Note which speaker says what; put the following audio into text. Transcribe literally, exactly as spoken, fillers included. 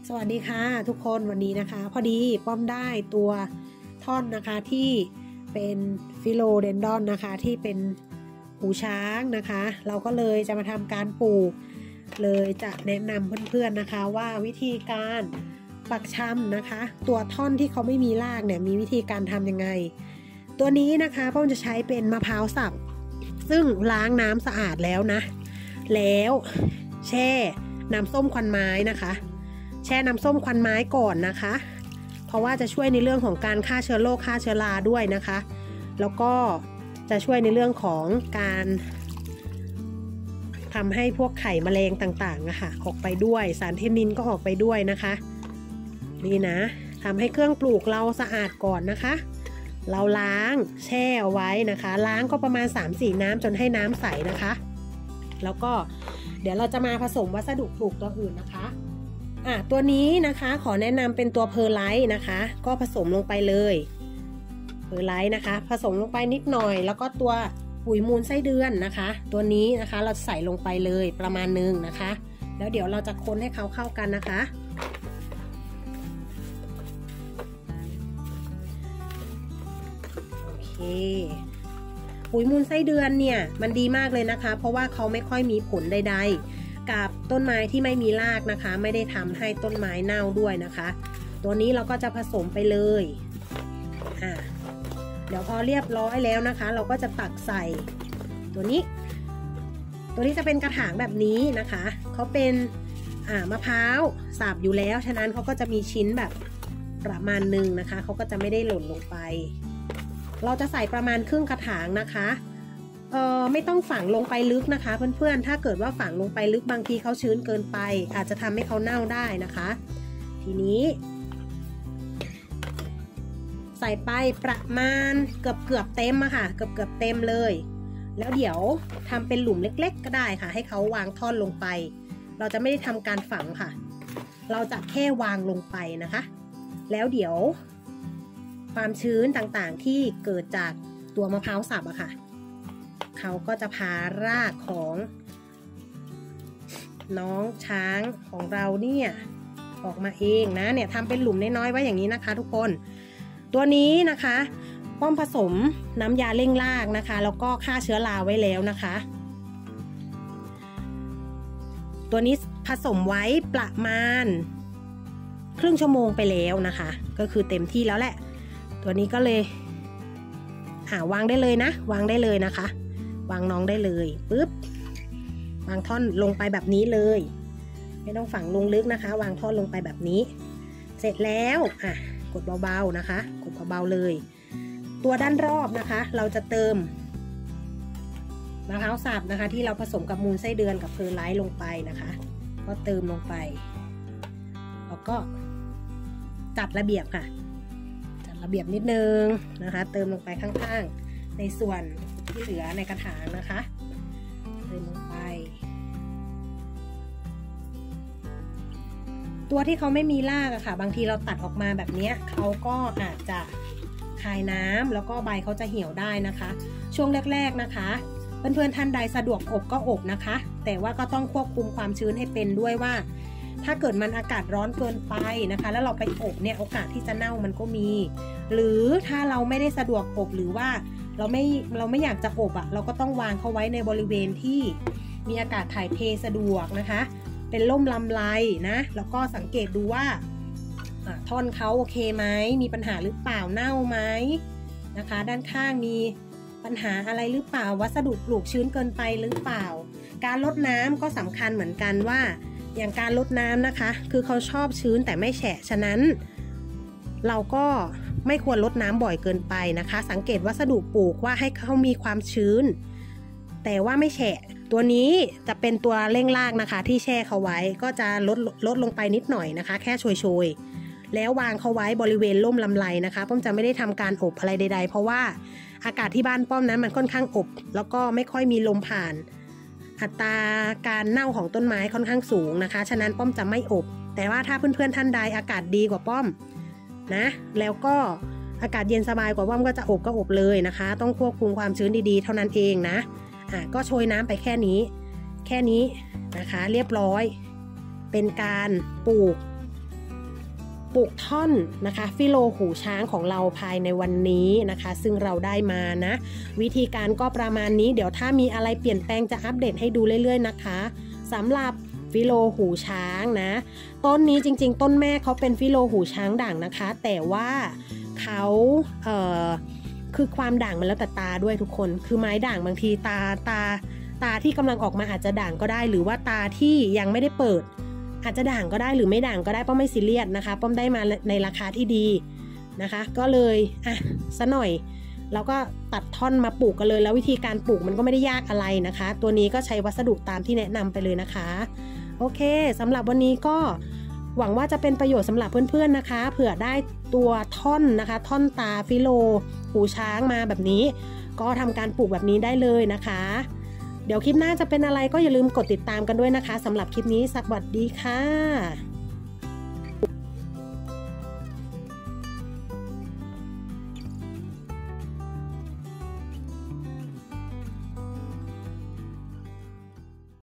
Speaker 1: สวัสดีค่ะทุกคนวันนี้นะคะพอดีป้อมได้ตัวท่อนนะคะที่เป็นฟิโลเดนดอนนะคะที่เป็นหูช้างนะคะเราก็เลยจะมาทำการปลูกเลยจะแนะนำเพื่อนๆนะคะว่าวิธีการปักชำนะคะตัวท่อนที่เขาไม่มีรากเนี่ยมีวิธีการทำยังไงตัวนี้นะคะป้อมจะใช้เป็นมะพร้าวสับซึ่งล้างน้ำสะอาดแล้วนะแล้วแช่น้ำส้มควันไม้นะคะแช่น้ำส้มควันไม้ก่อนนะคะเพราะว่าจะช่วยในเรื่องของการฆ่าเชื้อโรคฆ่าเชื้อราด้วยนะคะแล้วก็จะช่วยในเรื่องของการทำให้พวกไข่แมลงต่างๆนะคะออกไปด้วยสารเทนนินก็ออกไปด้วยนะคะนี่นะทำให้เครื่องปลูกเราสะอาดก่อนนะคะเราล้างแช่เอาไว้นะคะล้างก็ประมาณ สามถึงสี่ น้ำจนให้น้ำใสนะคะแล้วก็เดี๋ยวเราจะมาผสมวัสดุปลูกตัวอื่นนะคะอ่ะตัวนี้นะคะขอแนะนำเป็นตัวเพอร์ไลท์นะคะก็ผสมลงไปเลยเพอร์ไลท์นะคะผสมลงไปนิดหน่อยแล้วก็ตัวปุ๋ยมูลไส้เดือนนะคะตัวนี้นะคะเราใส่ลงไปเลยประมาณนึงนะคะแล้วเดี๋ยวเราจะคนให้เขาเข้ากันนะคะโอเคปุ๋ยมูลไส้เดือนเนี่ยมันดีมากเลยนะคะเพราะว่าเขาไม่ค่อยมีผลใดๆกับต้นไม้ที่ไม่มีรากนะคะไม่ได้ทำให้ต้นไม้เน่าด้วยนะคะตัวนี้เราก็จะผสมไปเลยอ่ะเดี๋ยวพอเรียบร้อยแล้วนะคะเราก็จะตักใส่ตัวนี้ตัวนี้จะเป็นกระถางแบบนี้นะคะเขาเป็นอ่ามะพร้าวสับอยู่แล้วฉะนั้นเขาก็จะมีชิ้นแบบประมาณหนึ่งนะคะเขาก็จะไม่ได้หล่นลงไปเราจะใส่ประมาณครึ่งกระถางนะคะเออไม่ต้องฝังลงไปลึกนะคะเพื่อนๆถ้าเกิดว่าฝังลงไปลึกบางทีเขาชื้นเกินไปอาจจะทำให้เขาเน่าได้นะคะทีนี้ใส่ไปประมาณเกือบเกือบเต็มอะค่ะเกือบเกือบเต็มเลยแล้วเดี๋ยวทำเป็นหลุมเล็กๆก็ได้ค่ะให้เขาวางท่อนลงไปเราจะไม่ได้ทำการฝังค่ะเราจะแค่วางลงไปนะคะแล้วเดี๋ยวความชื้นต่างๆที่เกิดจากตัวมะพร้าวสับอะค่ะเขาก็จะพารากของน้องช้างของเราเนี่ยออกมาเองนะเนี่ยทำเป็นหลุมน้อยๆไว้อย่างนี้นะคะทุกคนตัวนี้นะคะป้อมผสมน้ำยาเร่งรากนะคะแล้วก็ฆ่าเชื้อราไว้แล้วนะคะตัวนี้ผสมไว้ประมาณครึ่งชั่วโมงไปแล้วนะคะก็คือเต็มที่แล้วแหละตัวนี้ก็เลยอ่าวางได้เลยนะวางได้เลยนะคะวางน้องได้เลยปึ๊บวางท่อนลงไปแบบนี้เลยไม่ต้องฝังลงลึกนะคะวางท่อนลงไปแบบนี้เสร็จแล้วอ่ะกดเบาๆนะคะกดเบาๆเลยตัวด้านรอบนะคะเราจะเติมมะพร้าวสับนะคะที่เราผสมกับมูลไส้เดือนกับเพอร์ไลท์ลงไปนะคะก็เติมลงไปแล้วก็จัดระเบียบค่ะจัดระเบียบนิดนึงนะคะเติมลงไปข้างๆในส่วนที่เหลือในกระถางนะคะเติมลงไปตัวที่เขาไม่มีรากอะค่ะบางทีเราตัดออกมาแบบนี้เขาก็อาจจะคายน้ำแล้วก็ใบเขาจะเหี่ยวได้นะคะช่วงแรกๆนะคะเพื่อนๆท่านใดสะดวกอบก็อบนะคะแต่ว่าก็ต้องควบคุมความชื้นให้เป็นด้วยว่าถ้าเกิดมันอากาศร้อนเกินไปนะคะแล้วเราไปอบเนี่ยโอกาสที่จะเน่ามันก็มีหรือถ้าเราไม่ได้สะดวกอบหรือว่าเราไม่เราไม่อยากจะอบอะเราก็ต้องวางเขาไว้ในบริเวณที่มีอากาศถ่ายเทสะดวกนะคะเป็นร่มลำไรนะแล้วก็สังเกตดูว่าท่อนเขาโอเคไหมมีปัญหาหรือเปล่าเน่าไหมนะคะด้านข้างมีปัญหาอะไรหรือเปล่าวัสดุปลูกชื้นเกินไปหรือเปล่าการลดน้ำก็สำคัญเหมือนกันว่าอย่างการลดน้ำนะคะคือเขาชอบชื้นแต่ไม่แฉะฉะนั้นเราก็ไม่ควรลดน้ำบ่อยเกินไปนะคะสังเกตวัสดุปลูกว่าให้เขามีความชื้นแต่ว่าไม่แฉะตัวนี้จะเป็นตัวเร่งรากนะคะที่แช่เขาไว้ก็จะลดลดลงไปนิดหน่อยนะคะแค่โชยๆแล้ววางเขาไว้บริเวณร่มลำไรนะคะป้อมจะไม่ได้ทำการอบอะไรใดๆเพราะว่าอากาศที่บ้านป้อมนั้นมันค่อนข้างอบแล้วก็ไม่ค่อยมีลมผ่านอัตราการเน่าของต้นไม้ค่อนข้างสูงนะคะฉะนั้นป้อมจะไม่อบแต่ว่าถ้าเพื่อนๆท่านใดอากาศดีกว่าป้อมนะแล้วก็อากาศเย็นสบายกว่าป้อมก็จะอบก็อบเลยนะคะต้องควบคุมความชื้นดีๆเท่านั้นเองนะอ่ะก็โชยน้ำไปแค่นี้แค่นี้นะคะเรียบร้อยเป็นการปลูกปลูกท่อนนะคะฟิโลหูช้างของเราภายในวันนี้นะคะซึ่งเราได้มานะวิธีการก็ประมาณนี้เดี๋ยวถ้ามีอะไรเปลี่ยนแปลงจะอัปเดตให้ดูเรื่อยๆนะคะสำหรับฟิโลหูช้างนะต้นนี้จริงๆต้นแม่เขาเป็นฟิโลหูช้างด่างนะคะแต่ว่าเขาเอ่อคือความด่างมันแล้วแต่ตาด้วยทุกคนคือไม้ด่างบางทีตาตาตาที่กำลังออกมาอาจจะด่างก็ได้หรือว่าตาที่ยังไม่ได้เปิดอาจจะด่างก็ได้หรือไม่ด่างก็ได้ป้อมไม่ซีเรียสนะคะป้อมได้มาในราคาที่ดีนะคะก็เลยอ่ะซะหน่อยเราก็ตัดท่อนมาปลูกกันเลยแล้ววิธีการปลูกมันก็ไม่ได้ยากอะไรนะคะตัวนี้ก็ใช้วัสดุตามที่แนะนำไปเลยนะคะโอเคสำหรับวันนี้ก็หวังว่าจะเป็นประโยชน์สำหรับเพื่อนๆนะคะเผื่อได้ตัวท่อนนะคะท่อนตาฟิโลหูช้างมาแบบนี้ก็ทำการปลูกแบบนี้ได้เลยนะคะเดี๋ยวคลิปหน้าจะเป็นอะไรก็อย่าลืมกดติดตามกันด้วยนะคะสำหรับคลิปนี้สวัสดีค่ะ